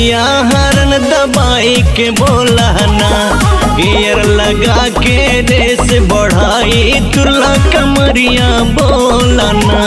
सैया हरन दबाई के बोलाना, गियर लगा के रेस बढ़ाई तुला कमरिया बोलाना।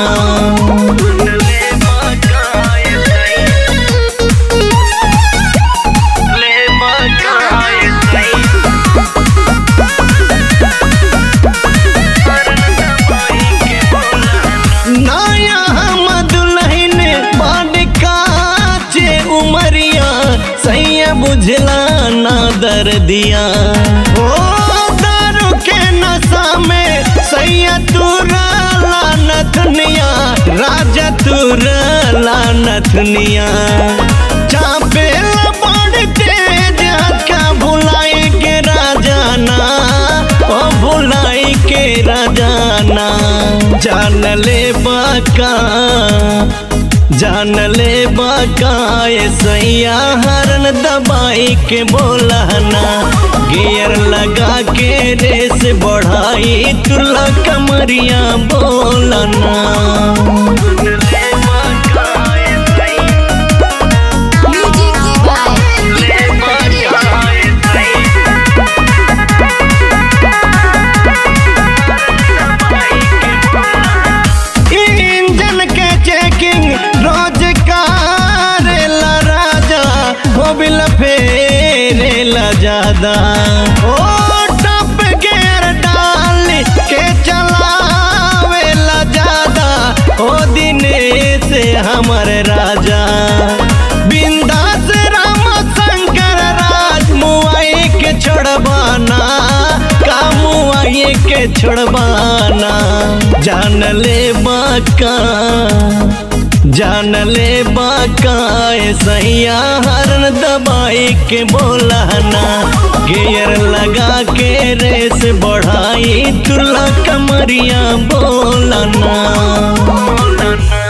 सैया बुझला ना दर्दिया, ओ दारू के नशा में सैया तुरला नथनिया, राजा तुरला नथनिया। चापे बड़ तेज का भुलाई के राजाना, ओ भुलाई के राजाना। जान ले बाका जान ले बाकाए सैया हरन दबाई के बोलाना, गियर लगा के रेस बढ़ाई तुला कमरिया बोलाना। इंजन के चेकिंग रोज करेला राजा, मोबिल फेरेला ज्यादा, ओ टॉप गियर डाल के चलावेला ज्यादा, ओ दिनेश हमारे राजा। बिंदास राम शंकर राज मुआई के छोड़बाना, का मुआई के छोड़बाना। जान ले बाका जान ले बाकाए सैया हरन दबाई के बोलाना, गियर लगा के रेस बढ़ाई तुला कमरिया बोलाना।